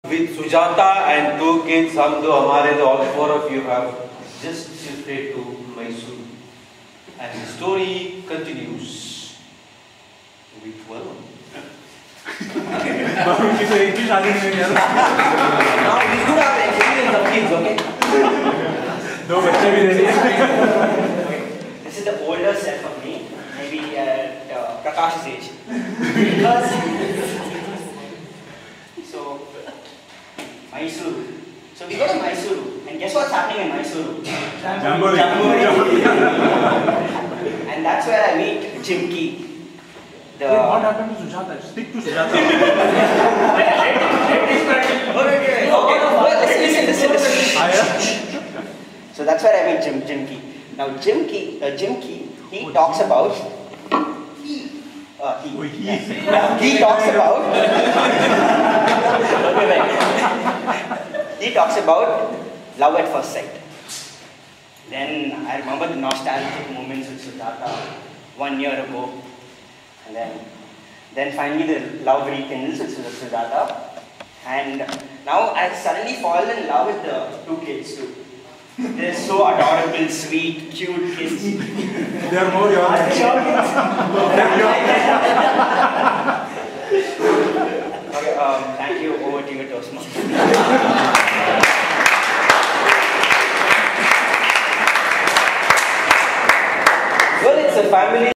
With Sujata and 2 kids, हम दो हमारे तो all 4 of you have just shifted to Mysore, and the story continues with Varun. Varun की तो एक ही शादी में गया था. Now we do have experience of kids, okay? दो बच्चे भी दे दिए. This is the older self of me, maybe at Prakash's age. Because so Mysore. So we go to Mysore, and guess what's happening in Mysore? Jamboree. And that's where I meet Jimki. What happened to Sujata? Stick to Sujata. Listen. So that's where I meet Jimki. Now Jimki, he talks about. He talks about. He talks about love at first sight. Then I remember the nostalgic moments with Sujata 1 year ago. And then finally the love rekindles with Sujata. And now I suddenly fall in love with the 2 kids too. They're so adorable, sweet, cute kids. They are more your age. Okay, thank you. Over to you, Tosma. Well, it's a family.